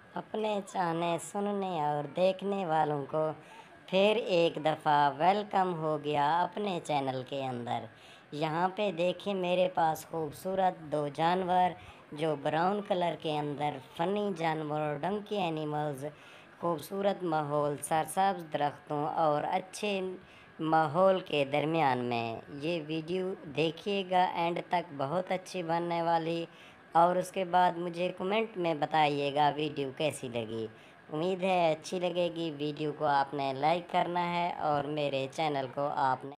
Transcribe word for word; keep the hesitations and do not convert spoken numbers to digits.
अपने चाहने सुनने और देखने वालों को फिर एक दफ़ा वेलकम हो गया अपने चैनल के अंदर। यहाँ पे देखिए मेरे पास खूबसूरत दो जानवर जो ब्राउन कलर के अंदर फ़नी जानवर डंकी एनिमल्स, खूबसूरत माहौल, सरसब्ज़ दरख्तों और अच्छे माहौल के दरमियान में ये वीडियो देखिएगा एंड तक, बहुत अच्छी बनने वाली। और उसके बाद मुझे कमेंट में बताइएगा वीडियो कैसी लगी। उम्मीद है अच्छी लगेगी। वीडियो को आपने लाइक करना है और मेरे चैनल को आपने